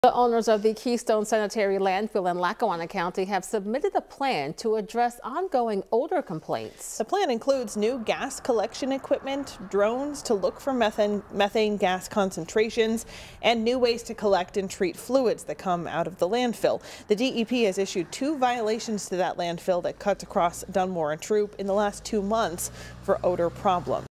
The owners of the Keystone Sanitary Landfill in Lackawanna County have submitted a plan to address ongoing odor complaints. The plan includes new gas collection equipment, drones to look for methane gas concentrations, and new ways to collect and treat fluids that come out of the landfill. The DEP has issued 2 violations to that landfill that cuts across Dunmore and Troop in the last 2 months for odor problems.